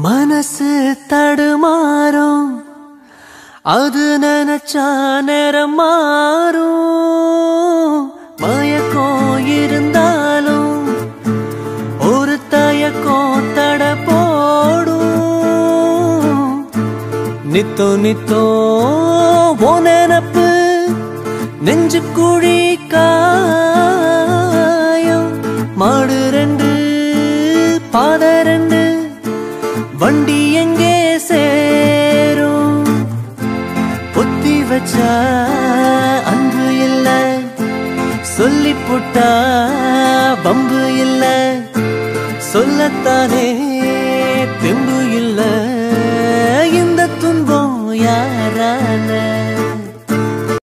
மனசு தடுமாறும் அது நினைச்சா நேரம் மாறும் மயக்கம் இருந்தாலும் ஒரு தயக்கம் தட போடும் நித்தோ நித்தோ ஓ நினப்பு நெஞ்சு குழி காயம் மாடு ரெண்டு பாத ரெண்டு வண்டி எங்கே சேரும் பொத்தி வச்சா அன்பு இல்ல சொல்லி புட்டா பம்பு இல்ல சொல்லத்தானே தெம்பு இல்ல